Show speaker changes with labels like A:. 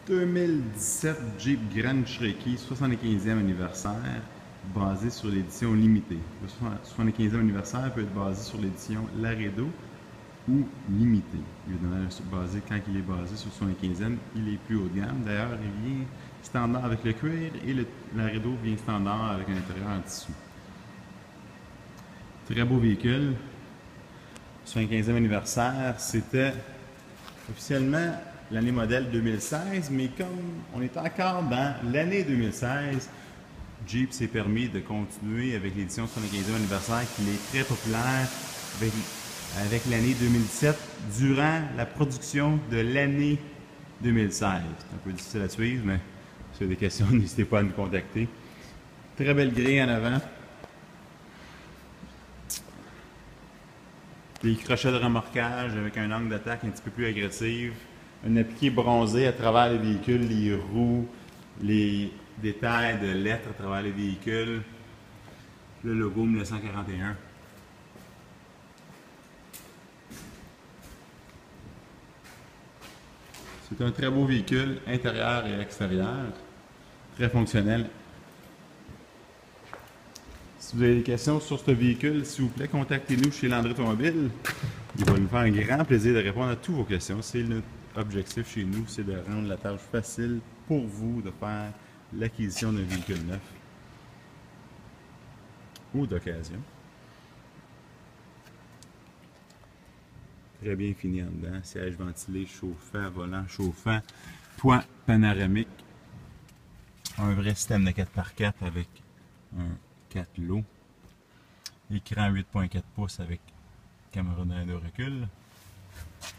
A: 2017 Jeep Grand Cherokee 75e anniversaire basé sur l'édition limitée. Le 75e anniversaire peut être basé sur l'édition Laredo ou limitée. Évidemment, quand il est basé sur 75e, il est plus haut de gamme. D'ailleurs, il vient standard avec le cuir et le Laredo vient standard avec un intérieur en tissu. Très beau véhicule. 75e anniversaire, c'était officiellement l'année modèle 2016, mais comme on est encore dans l'année 2016, Jeep s'est permis de continuer avec l'édition 75e anniversaire qui est très populaire avec l'année 2017 durant la production de l'année 2016. C'est un peu difficile à suivre, mais si vous avez des questions, n'hésitez pas à nous contacter. Très belle grille en avant. Des crochets de remorquage avec un angle d'attaque un petit peu plus agressif. Un appliqué bronzé à travers le véhicule, les roues, les détails de lettres à travers le véhicule. Le logo 1941. C'est un très beau véhicule, intérieur et extérieur. Très fonctionnel. Si vous avez des questions sur ce véhicule, s'il vous plaît, contactez-nous chez Landry Automobile. Il va nous faire un grand plaisir de répondre à toutes vos questions. C'est notre objectif chez nous, c'est de rendre la tâche facile pour vous de faire l'acquisition d'un véhicule neuf ou d'occasion. Très bien fini en dedans. Siège ventilé, chauffant, volant chauffant, toit panoramique. Un vrai système de 4x4 avec un 4 lots. Écran 8.4 pouces avec caméra de recul.